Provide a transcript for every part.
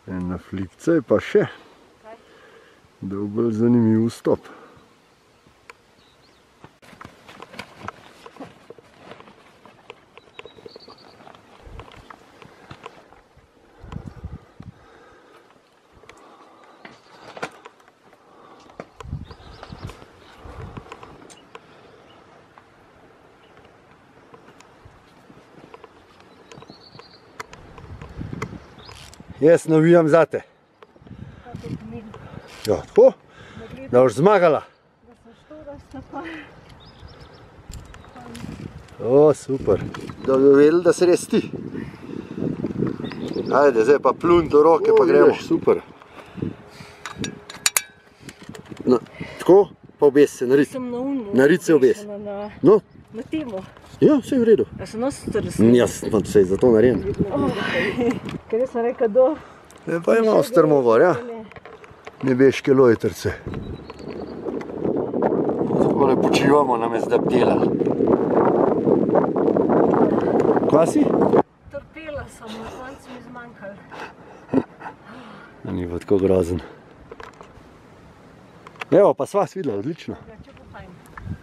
Na Flipce je pa še bolj zanimiv vstop. Jaz navijam zate. Ja, tako? Da boš zmagala. O, super. Da bi vedeli, da se res ti. Ajde, zdaj pa plun do roke, pa gremo. Super. Tako, pa obes se narit. Narit se obes. No? Na temo. Ja, vse je v redu. Ja sem nosite resno. Jaz pa se je zato narejen. Ker jaz sem rekel, do... Pa imamo strmovor, ja. Nebeške lojtrce. Takole počivamo, nam je zdaj bdelala. Kva si? Trpela sem, na koncu mi zmanjkalo. Ni pa tako grozen. Evo, pa sva svidela, odlično. Ja, če bo fajn.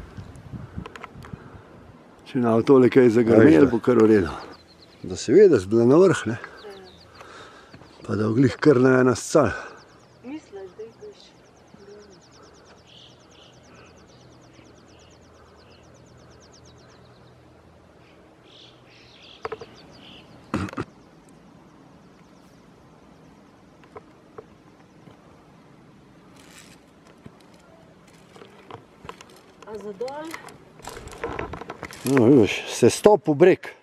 Če nam tole kaj zagrmel, bo kar v redu. Da se ve, da si bila na vrh, ne? Pa da oglih kar na nas cal. Misliš, da ideš? A za dol? No, vidiš, se stop v breg.